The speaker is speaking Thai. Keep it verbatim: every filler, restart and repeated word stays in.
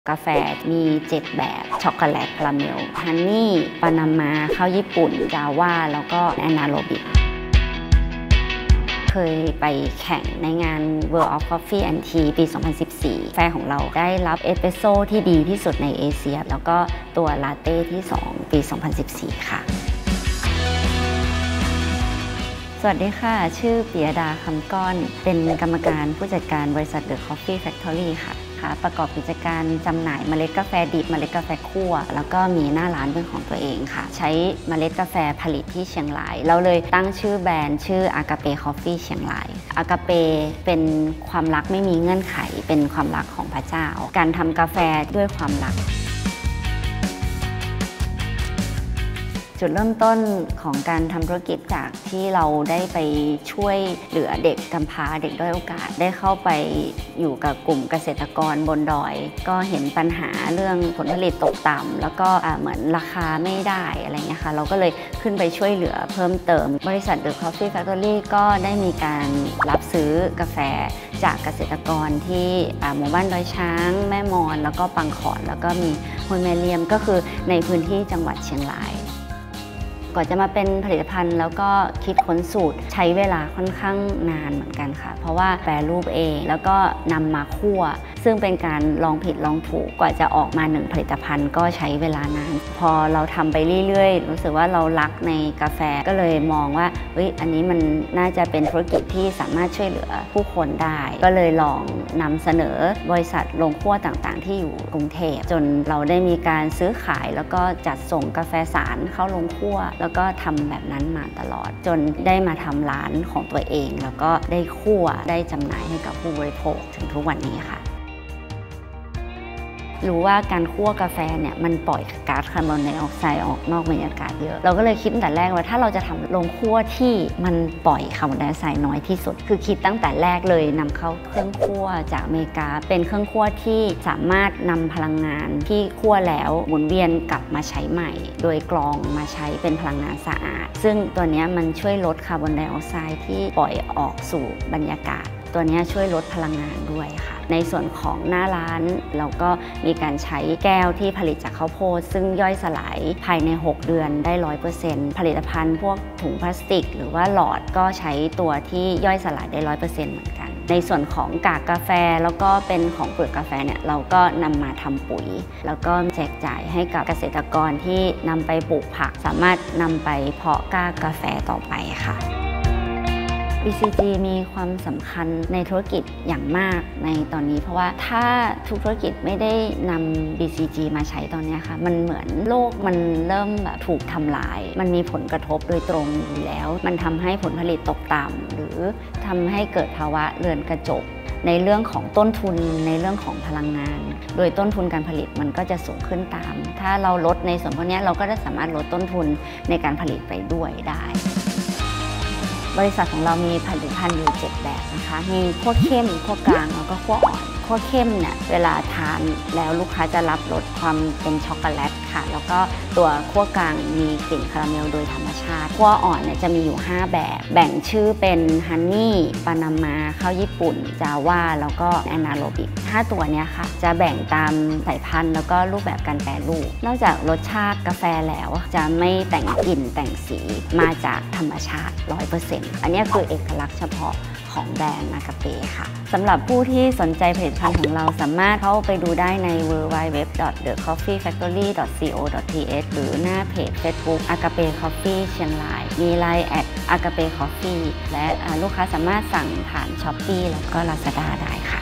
กาแฟมีเจ็ดแบบช็อกโกแลตคาราเมลฮันนี่ปานามาข้าวญี่ปุ่นจาว่าแล้วก็แอนาโรบิกเคยไปแข่งในงาน World of Coffee and Tea ปี สองพันสิบสี่ แฟนของเราได้รับเอสเปรสโซ่ที่ดีที่สุดในเอเชียแล้วก็ตัวลาเต้ที่สองปี สองพันสิบสี่ ค่ะสวัสดีค่ะชื่อปิยดาคำก้อนเป็นกรรมการผู้จัดการบริษัท The Coffee Factory ค่ะประกอบกิจการจำหน่ายเมล็ดกาแฟดิบเมล็ดกาแฟคั่วแล้วก็มีหน้าร้านเป็นของตัวเองค่ะใช้เมล็ดกาแฟผลิตที่เชียงรายเราเลยตั้งชื่อแบรนด์ชื่ออากาเปคอฟฟี่เชียงรายอากาเปเป็นความรักไม่มีเงื่อนไขเป็นความรักของพระเจ้าการทำกาแฟด้วยความรักจุดเริ่มต้นของการทำธุรกิจจากที่เราได้ไปช่วยเหลือเด็กกำพร้าเด็กด้อยโอกาสได้เข้าไปอยู่กับกลุ่มเกษตรกรบนดอยก็เห็นปัญหาเรื่องผลผลิตตกต่ำแล้วก็เหมือนราคาไม่ได้อะไรเงี้ยค่ะเราก็เลยขึ้นไปช่วยเหลือเพิ่มเติมบริษัท The Coffee Factory ก็ได้มีการรับซื้อกาแฟจากเกษตรกรที่หมู่บ้านดอยช้างแม่มอนแล้วก็ปังขอนแล้วก็มีห้วยแม่เลียมก็คือในพื้นที่จังหวัดเชียงรายก่อนจะมาเป็นผลิตภัณฑ์แล้วก็คิดค้นสูตรใช้เวลาค่อนข้างนานเหมือนกันค่ะเพราะว่าแปรรูปเองแล้วก็นำมาคั่วซึ่งเป็นการลองผิดลองถูกกว่าจะออกมาหนึ่งผลิตภัณฑ์ก็ใช้เวลานานพอเราทำไปเรื่อยๆรู้สึกว่าเรารักในกาแฟก็เลยมองว่าเฮ้ยอันนี้มันน่าจะเป็นธุรกิจที่สามารถช่วยเหลือผู้คนได้ก็เลยลองนำเสนอบริษัทโรงคั่วต่างๆที่อยู่กรุงเทพจนเราได้มีการซื้อขายแล้วก็จัดส่งกาแฟสารเข้าโรงคั่วแล้วก็ทำแบบนั้นมาตลอดจนได้มาทำร้านของตัวเองแล้วก็ได้คั่วได้จำหน่ายให้กับผู้บริโภคถึงทุกวันนี้ค่ะรู้ว่าการคั่วกาแฟเนี่ยมันปล่อยก๊าซคาร์บอนไดออกไซด์ออกนอกบรรยากาศเยอะเราก็เลยคิดตั้งแต่แรกว่าถ้าเราจะทำโรงคั่วที่มันปล่อยคาร์บอนไดออกไซด์น้อยที่สุดคือคิดตั้งแต่แรกเลยนำเข้าเครื่องคั่วจากอเมริกาเป็นเครื่องคั่วที่สามารถนำพลังงานที่คั่วแล้วหมุนเวียนกลับมาใช้ใหม่โดยกรองมาใช้เป็นพลังงานสะอาดซึ่งตัวนี้มันช่วยลดคาร์บอนไดออกไซด์ที่ปล่อยออกสู่บรรยากาศตัวนี้ช่วยลดพลังงานด้วยค่ะในส่วนของหน้าร้านเราก็มีการใช้แก้วที่ผลิตจากข้าวโพดซึ่งย่อยสลายภายในหกเดือนได้ ร้อยเปอร์เซ็นต์ ผลิตภัณฑ์พวกถุงพลาสติกหรือว่าหลอดก็ใช้ตัวที่ย่อยสลายได้ ร้อยเปอร์เซ็นต์ เหมือนกันในส่วนของกากกาแฟแล้วก็เป็นของเปลือกกาแฟเนี่ยเราก็นำมาทำปุ๋ยแล้วก็แจกจ่ายให้กับเกษตรกรที่นำไปปลูกผักสามารถนำไปเพาะกล้ากาแฟต่อไปค่ะบี ซี จี มีความสำคัญในธุรกิจอย่างมากในตอนนี้เพราะว่าถ้าทุกธุรกิจไม่ได้นำ บี ซี จี มาใช้ตอนนี้ค่ะมันเหมือนโลกมันเริ่มแบบถูกทำลายมันมีผลกระทบโดยตรงอยู่แล้วมันทำให้ผลผลิตตกต่ำหรือทำให้เกิดภาวะเรือนกระจกในเรื่องของต้นทุนในเรื่องของพลังงานโดยต้นทุนการผลิตมันก็จะสูงขึ้นตามถ้าเราลดในส่วนพวกนี้เราก็จะสามารถลดต้นทุนในการผลิตไปด้วยได้บริษัทของเรามีผลิตภัณฑ์อยู่เจ็ดแบบนะคะมีคั่วเข้มคั่วกลางแล้วก็คั่วอ่อนคั่วเข้มเนี่ยเวลาทานแล้วลูกค้าจะรับรสความเป็นช็อกโกแลตค่ะแล้วก็ตัวคั่วกลางมีกลิ่นคาราเมลโดยธรรมชาติคั่วอ่อนเนี่ยจะมีอยู่ห้าแบบแบ่งชื่อเป็นฮันนี่ปานามาข้าวญี่ปุ่นจาว่าแล้วก็แอนาโรบิกห้าตัวเนี้ยค่ะจะแบ่งตามสายพันธุ์แล้วก็รูปแบบการแปรรูปนอกจากรสชาติกาแฟแล้วจะไม่แต่งกลิ่นแต่งสีมาจากธรรมชาติ ร้อยเปอร์เซ็นต์ อันนี้คือเอกลักษณ์เฉพาะของแบรนด์อากาเปค่ะสำหรับผู้ที่สนใจผลิตภัณฑ์ของเราสามารถเข้าไปดูได้ใน ดับเบิลยู ดับเบิลยู ดับเบิลยู ดอท เดอะ คอฟฟี่ แฟคทอรี่ ดอท ซี โอ ดอท ที เอช หรือหน้าเพจ Facebook อากาเปคอฟฟี่เชียงรายมีไลน์แอดอากาเปคอฟฟี่และลูกค้าสามารถสั่งผ่าน ช้อปปี้ แล้วก็ ลาซาด้า ได้ค่ะ